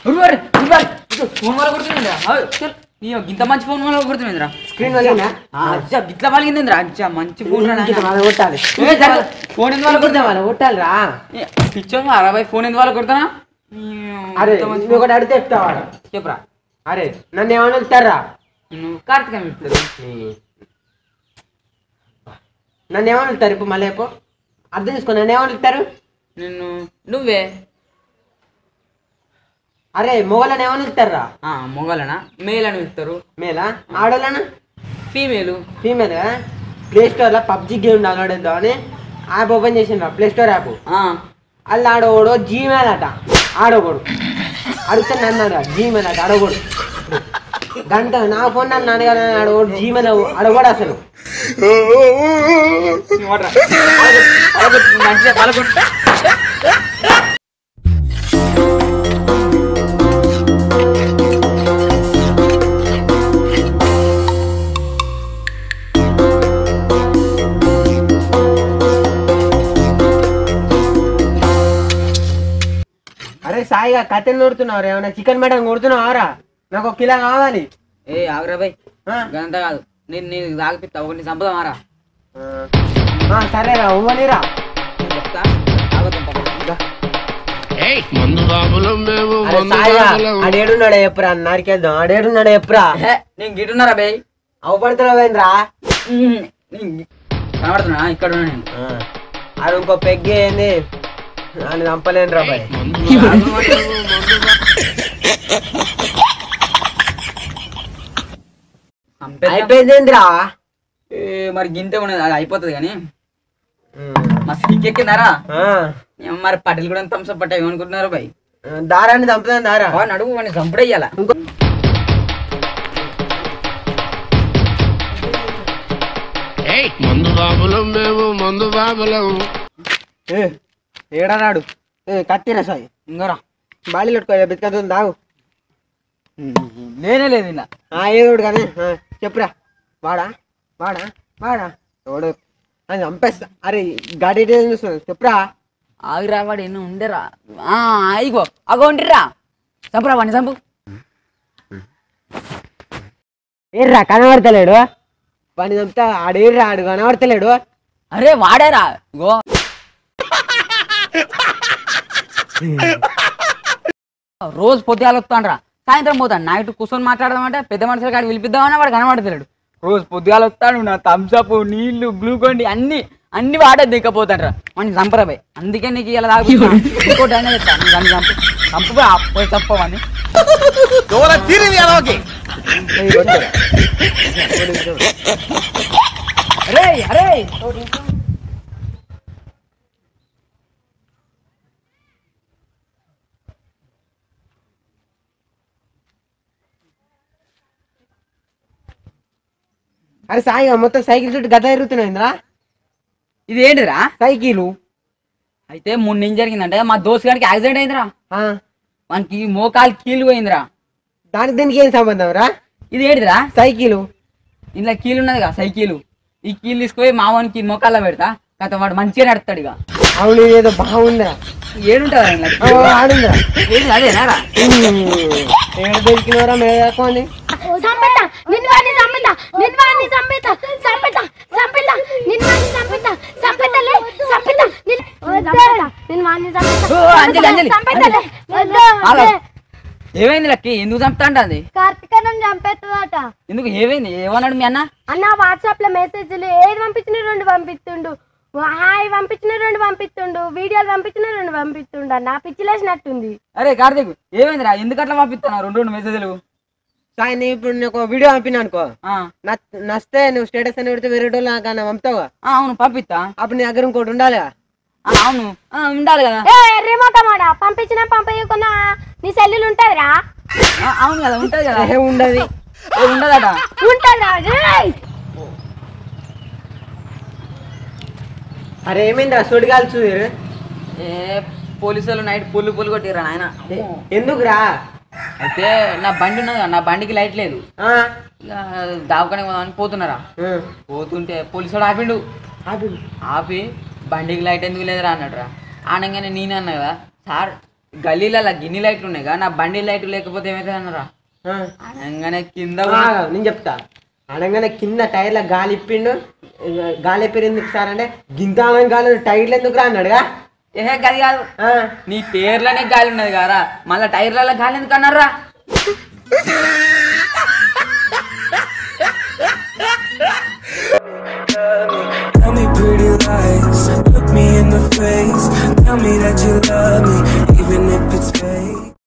Phone వల్ల కొడుతుందిరా ఇంత మంచి ఫోన్ వల్ల కొడుతుందిరా స్క్రీన్ వల్ల గిట్ల పలిగిందిరా అచ్చా మంచి ఫోన్ కొట్టాలి ఫోన్ ఎందుకు వాళ్ళ కొడతా వాళ్ళ కొట్టాలిరా పిచ్చోంగా 60 ఫోన్ ఎందుకు వాళ్ళ కొడతానా అరే ఒకటి అడిగితే చెప్తావాడు చెప్పరా అరే నన్ను ఏమన్నా వెళ్తారా నువ్వు కార్తీక చెప్తారు నన్ను ఏమని వెళ్తారు ఇప్పుడు మళ్ళీ చెప్పు అర్థం చేసుకో నన్ను ఏమని వెళ్తారు నిన్ను నువ్వే అరే మొగలని ఏమని వెళ్తారా మొగలనా మేల్ అని వెళ్తారు మేలా ఆడోళ్ళనా ఫీమేలు ఫీమేల్ ప్లే స్టోర్లో పబ్జి గేమ్ డౌన్లోడ్ చేద్దామని యాప్ ఓపెన్ చేసిండ్రా ప్లే స్టోర్ యాప్ అల్ల ఆడోడు జీమెయిల్ అట ఆడోగోడు అడిగితే నన్ను అడగా జీమెయిల్ అట అడగోడు గంట నా ఫోన్ నన్ను అడగాలి ఆడోడు జీమెయిల్ అడగోడు అసలు మంచిగా పలకొంటా అరే సాయిగా కథలు నూరుతున్నావు ఏమన్నా చికెన్ మటన్ కొడుతున్నావారా నాకు 1 కిలో కావాలి ఏ ఆగ్రా బాయ్ గంత కాదు నేను తాగిపిస్తా ఒకటి సంపదమారా సరేరా ఇవ్వనిరా చెప్తా అడేడున్నాడా ఎప్పురా నరికేద్దాం అడేడున్నాడా ఎప్పురా నేను గిట్టున్నారా బాయ్ అవపడుతున్నావేంద్రా కనబడుతున్నా ఇక్కడ ఉన్నా నేను అది ఇంకో పెగ్గి ఏంది అని చంపలేను రా బాయ్ అయిపోయిందేంద్రా మరి గింతే ఉన్నది అది అయిపోతుంది కానీ మస్తు కిక్కెక్కిందారా మరి పట్టెలు కూడా థమ్స్అప్ పట్టాయి ఏమనుకుంటున్నారు బాయ్ దారాన్ని చంపుతాను దారా నడుగు వాడిని చంపుడయ్యాల ఏడనాడు కత్తిరా సాయి ఇంకోరా బాడీలు పెట్టుకో బతికతుంది దాగు లేనే లేదు ఇలా ఏదోడు కానీ చెప్పురా వాడా వాడా వాడా ఎవడు అని చంపేస్తా అరే గాడి చూస్తున్నా చెప్పురా ఆగిరా వాడు ఎన్నో ఉండేరా ఇగో అగో ఉండిరా చంపురా వాడిని చంపు ఏర్రా కనబడతలేడు వాడిని చంపుతా ఆడేర్రా ఆడు కనబడతలేడు అరే వాడేరా ఇగో రోజు పొద్దుగాల వస్తాండ్రా సాయంత్రం పోతాను నైట్ కూర్చొని మాట్లాడదామంటే పెద్ద మనుషులు కాడికి పిలిపిద్దామని వాడు కనబడతలేడు రోజు పొద్దుగాల వస్తాడు నా థమ్స్అప్ నీళ్లు గ్లూకోండి అన్ని వాడే దిక్కపోతాడ్రా వాడిని చంపరాబాయ్ అందుకే నీకు ఇలా తాగుతున్నా ఇంకోటి అయినా చెప్తాను చంపు పోయి చంపవని అరే అరే అరే సాయి మొత్తం సైకిల్ చుట్టూ గద ఎరుగుతున్నాయిందిరా ఇది ఏంటిరా సైకిల్ అయితే మొన్న ఏం జరిగిందంటే మా దోస్తు గారికి యాక్సిడెంట్ అయిందిరా వానికి మోకాలు కీలు పోయిందిరా దానికి దీనికి ఏం సంబంధం రా ఇది ఏంటిదిరా సైకిల్ ఇంట్లో కీలు ఉన్నదిగా సైకిల్ ఈ కీలు తీసుకుపోయి మావానికి మోకాల్లో పెడతా గత వాడు మంచిగా నడుస్తాడు ఇక అవును ఏదో బాగుందిరా ఏడుంటారా అదేనారా ఏడు దొరికినవరా మేదకోని ఏమైంది లక్కి ఎందుకు చంపుతా అంటుంది కార్తికేయన్ చంపేస్తుందట ఎందుకు ఏమైంది ఏమన్నాడు మీ అన్న వాట్సాప్ లో మెసేజ్లు ఏది పంపించిన 2 పంపిస్తుండు హాయ్ పంపించిన 2 పంపిస్తుండు వీడియోలు పంపించిన 2 పంపిస్తుండు అన్న పిచ్చిలేసినట్టుంది అరే కార్తీక్ ఏమైందిరా ఎందుకు అట్లా పంపిస్తున్నా 2 మెసేజ్లు సాయి నేను ఇప్పుడు నీకు వీడియో పంపినా అనుకో నచ్చితే నువ్వు స్టేటస్ అని పెడితే వేరే వాళ్ళు నాకన్నా పంపుతావా అవును పంపిస్తా అప్పుడు నీ దగ్గర ఇంకోటి ఉండాలి అవును ఉండాలి కదా రేమోటమాడా పంపించినా పంపయ్యకున్నా నీ సెల్లులు ఉంటదిరా అవును కదా ఉంటది కదా ఉండదు ఉండదట ఉంటదా అరే ఏమైందిరా సుడిగాలు చూరు పోలీసులు నైట్ పుల్లు కొట్టిరా నాయన ఎందుకురా అయితే నా బండి ఉన్నది నా బండికి లైట్ లేదు దావకానే పోదామని పోతున్నారా పోతుంటే పోలీసు వాడు ఆపిండు ఆపి బండికి లైట్ ఎందుకు లేదురా అన్నాడు రా అనగానే నేనే అన్నా కదా సార్ గల్లీలలో గిన్ని లైట్లు ఉన్నాయి కదా, నా బండి లైట్లు లేకపోతే ఏమైతే అన్నారా అనగానే కింద నేను చెప్తా. అనగానే కింద టైర్ల గాలి ఇప్పిండు. గాలి ఇప్పిరు ఎందుకు సార్ అంటే గింత గాలి టైర్లు ఎందుకు రా అన్నాడుగా. ఏహే గది కాదు, నీ పేర్లోనే గాలి ఉన్నది కదా, మళ్ళీ టైర్లలో గాలి ఎందుకు అన్నారా?